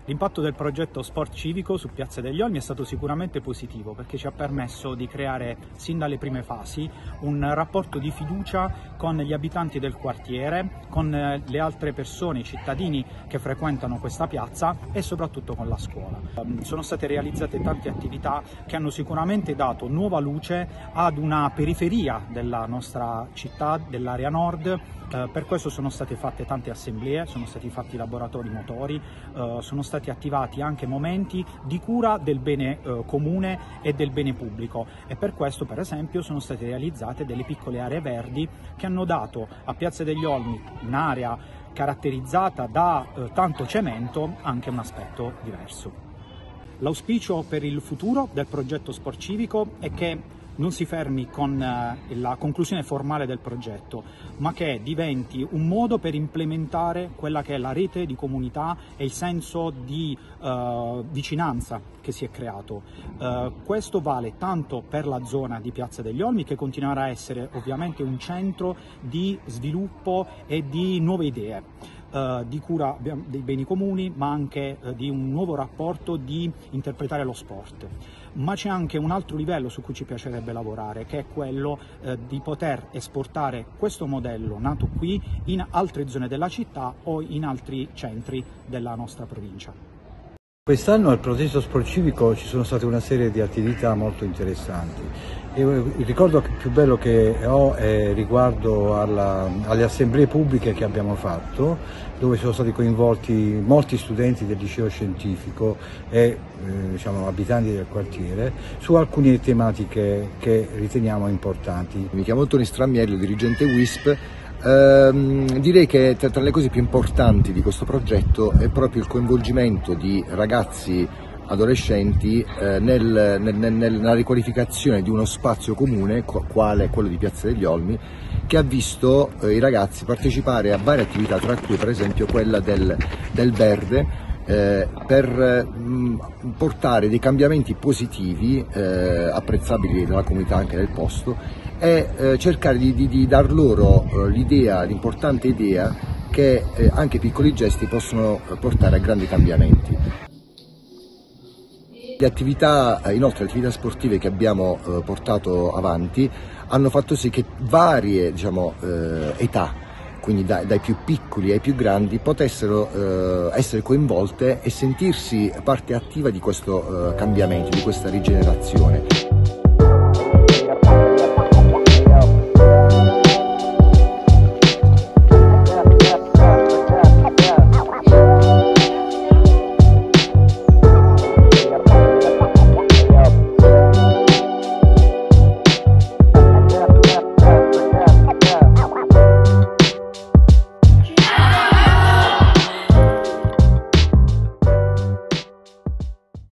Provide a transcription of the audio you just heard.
L'impatto del progetto Sport Civico su Piazza degli Olmi è stato sicuramente positivo, perché ci ha permesso di creare sin dalle prime fasi un rapporto di fiducia con gli abitanti del quartiere, con le altre persone, i cittadini che frequentano questa piazza e soprattutto con la scuola. Sono state realizzate tante attività che hanno sicuramente dato nuova luce ad una periferia della nostra città, dell'area nord. Per questo sono state fatte tante assemblee, sono stati fatti laboratori motori, sono stati attivati anche momenti di cura del bene comune e del bene pubblico, e per questo, per esempio, sono state realizzate delle piccole aree verdi che hanno dato a Piazza degli Olmi, un'area caratterizzata da tanto cemento, anche un aspetto diverso. L'auspicio per il futuro del progetto Sport Civico è che non si fermi con la conclusione formale del progetto, ma che diventi un modo per implementare quella che è la rete di comunità e il senso di vicinanza che si è creato. Questo vale tanto per la zona di Piazza degli Olmi, che continuerà a essere ovviamente un centro di sviluppo e di nuove idee, di cura dei beni comuni, ma anche di un nuovo rapporto di interpretare lo sport. Ma c'è anche un altro livello su cui ci piacerebbe lavorare, che è quello di poter esportare questo modello nato qui in altre zone della città o in altri centri della nostra provincia. Quest'anno al progetto Sport Civico ci sono state una serie di attività molto interessanti. Il ricordo più bello che ho è riguardo alle assemblee pubbliche che abbiamo fatto, dove sono stati coinvolti molti studenti del liceo scientifico e abitanti del quartiere su alcune tematiche che riteniamo importanti. Mi chiamo Tony Stramiello, dirigente WISP. Direi che tra le cose più importanti di questo progetto è proprio il coinvolgimento di ragazzi adolescenti nella riqualificazione di uno spazio comune quale quello di Piazza degli Olmi, che ha visto i ragazzi partecipare a varie attività, tra cui per esempio quella del verde, per portare dei cambiamenti positivi apprezzabili dalla comunità anche del posto, e cercare di dar loro l'importante idea che anche piccoli gesti possono portare a grandi cambiamenti. Inoltre, le attività sportive che abbiamo portato avanti hanno fatto sì che varie età, quindi dai più piccoli ai più grandi, potessero essere coinvolte e sentirsi parte attiva di questo cambiamento, di questa rigenerazione.